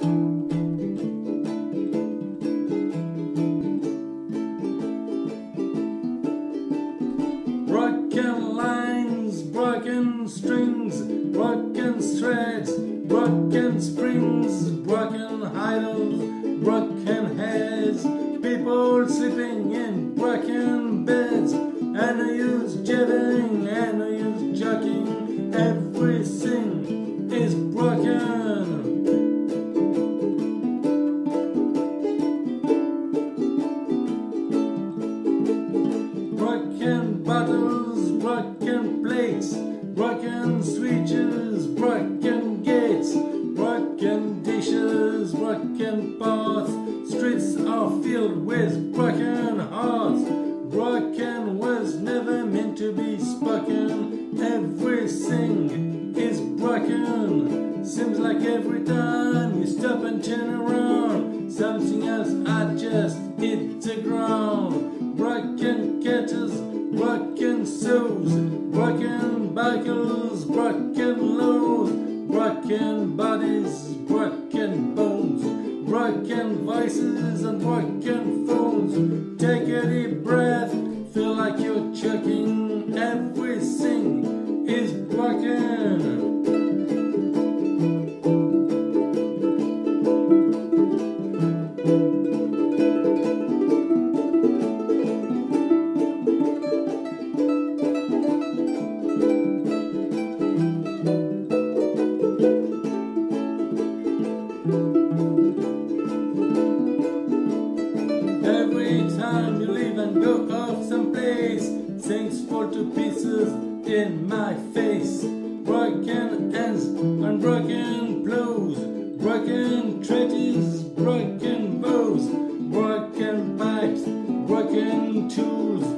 Broken lines, broken strings, broken threads, broken springs, broken idols, broken heads, people sleeping in broken beds, and I use jabbing, and I use joking, everything is broken. Broken bottles, broken plates, broken switches, broken gates, broken dishes, broken pots, streets are filled with broken hearts. Broken was never meant to be spoken, everything is broken. Seems like every time you stop and turn around, something else I just hit the ground. Broken kettles, broken souls, broken buckles, broken lows, broken bodies, broken bones, broken voices and broken phones. Take a deep breath, feel like you're choking, everything is broken. Every time you leave and go off someplace, things fall to pieces in my face. Broken hands and broken blows, broken treaties, broken bows, broken pipes, broken tools,